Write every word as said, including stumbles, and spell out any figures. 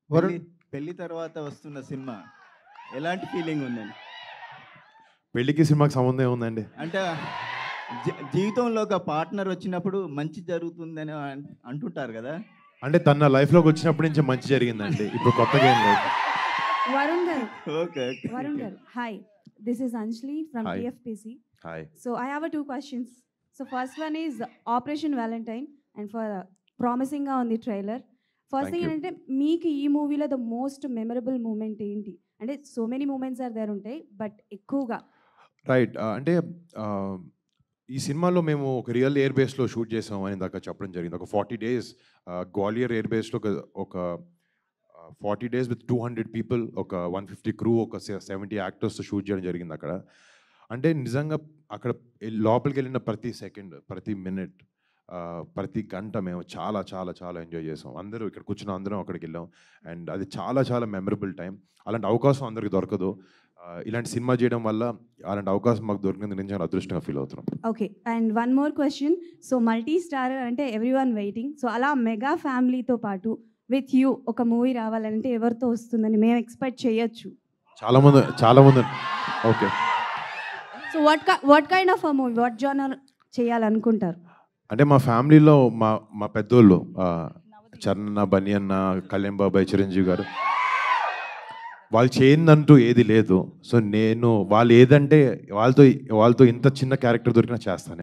పెళ్లి వరుణ్ పెళ్లి తర్వాత వస్తున్న సినిమా ఎలాంటి ఫీలింగ్ ఉందండి? పెళ్ళికి సినిమాకి సంబంధం ఏముందండి? అంటే జీ జీవితంలో ఒక పార్ట్నర్ వచ్చినప్పుడు మంచి జరుగుతుందని అన్ అంటుంటారు కదా! అంటే తను నా లైఫ్‌లోకి వచ్చినప్పటి నుంచే మంచి జరిగిందండి. ఇప్పుడు కొత్తగా ఏం లేదు. Varun garu, okay. Okay. Varun okay. garu. Hi, this is Anjali from Hi. T F P C. Hi. So I have a two questions. So first one is Operation Valentine, and for uh, promising on the trailer. First Thank thing you. ఏంటంటే మీకు ఈ మూవీలో the most memorable moment ఏంటి? అంటే so many moments are there ఉంటాయి, but ఎక్కువగా right. Ah, అంటే ఆహ్, ఈ సినిమాలో మేము ఒక రియల్ ఎయిర్ బేస్‌లో షూట్ చేసాం అని ఇందాక చెప్పడం జరిగింది. ఒక ఫార్టీ డేస్ ఆహ్, గ్వాలియర్ ఎయిర్ బేస్‌లో ఒక ఒక ah, forty days with two hundred people, ఒక వన్ ఫిఫ్టీ క్రూ, ఒక సె సెవెంటీ యాక్టర్స్‌తో షూట్ చేయడం జరిగింది అక్కడ. అంటే నిజంగా అక్కడ ఎల్ లోపలికెళ్ళిన ప్రతి సెకండ్, ప్రతి మినిట్, ఆహ్, ప్రతి గంట మేము చాలా చాలా చాలా ఎంజాయ్ చేసాం. అందరూ ఇక్కడ కూర్చున్న అందరం అక్కడికెళ్ళాం. అండ్ అది చాలా చాలా మెమరబుల్ టైం. అలాంటి అవకాశం అందరికి దొరకదు. ఆహ్, ఇలాంటి సినిమా చేయడం వల్ల అలాంటి అవకాశం మాకు దొరికినందుకు నేను చాలా అదృష్టంగా ఫీల్ అవుతున్నాం. Okay. And one more question. So multi star అంటే ఎవ్రీ వన్ వెయిటింగ్. సో అలా మెగా ఫ్యామిలీతో పాటు విత్ యూ ఒక మూవీ రావాలంటే ఎవరితో వస్తుందని మేము ఎక్స్పెక్ట్ చేయొచ్చు? చాలా మంది చాలా మంది okay. So what what kind of a movie, what genre చేయాలనుకుంటారు? అంటే మా ఫ్యామిలీలో మా మా పెద్దోళ్ళు ఆహ్, చరణ్ అన్న, బన్నీ అన్న, కళ్యాణ్ బాబాయ్, చిరంజీవి గారు వాళ్ళు చేయనిదంటూ ఏది లేదు. సో నేను వాళ్ళు ఏదంటే వాళ్ళతో వాళ్ళతో ఇంత చిన్న క్యారెక్టర్ దొరికినా చేస్తాను.